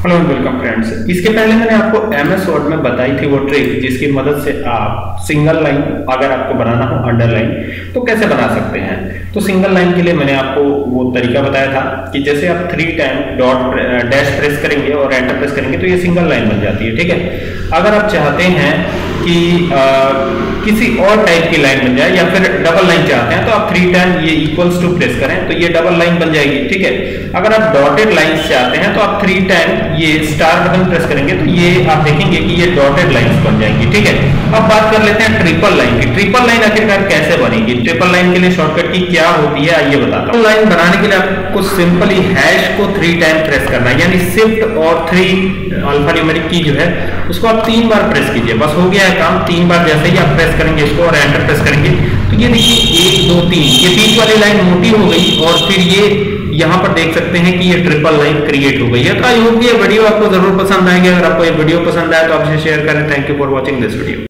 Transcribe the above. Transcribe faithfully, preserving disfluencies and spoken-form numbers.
Hello and welcome friends. इसके पहले मैंने आपको एम एस वर्ड में बताई थी वो ट्रिक जिसकी मदद से आप सिंगल लाइन अगर आपको बनाना हो अंडरलाइन तो कैसे बना सकते हैं। तो सिंगल लाइन के लिए मैंने आपको वो तरीका बताया था कि जैसे आप three time dot dash press करेंगे और एंटर प्रेस करेंगे तो ये सिंगल लाइन बन जाती है। ठीक है, अगर आप चाहते हैं कि आ, किसी और टाइप की लाइन बन जाए या फिर डबल लाइन चाहते हैं तो आप थ्री टाइम ये इक्वल्स टू प्रेस करें तो ये डबल लाइन बन जाएगी। ठीक है, अगर आप डॉटेड लाइंस चाहते हैं तो आप थ्री टाइम ये स्टार बटन प्रेस करेंगे तो ये आप देखेंगे कि ये डॉटेड लाइंस बन जाएंगी। ठीक है, अब बात कर लेते हैं ट्रिपल लाइन की। ट्रिपल लाइन आखिरकार कैसे बनेगी, ट्रिपल लाइन के लिए शॉर्टकट की क्या होती है आइए बताता हूं। लाइन बनाने के लिए आपको सिंपली हैश को थ्री टाइम प्रेस करना है, यानी शिफ्ट और थ्री अल्फा न्यूमेरिक की जो है उसको आप तीन बार प्रेस कीजिए, बस हो गया है काम। तीन बार जैसे ही आप प्रेस करेंगे इसको और एंटर प्रेस करेंगे तो ये देखिए एक दो तीन ये बीच वाली लाइन मोटी हो गई और फिर ये यहाँ पर देख सकते हैं कि ये ट्रिपल लाइन क्रिएट हो गई है। तो आई होप ये वीडियो आपको जरूर पसंद आएगी। अगर आपको ये वीडियो पसंद आए तो आप इसे शेयर करें। Thank you for watching this video.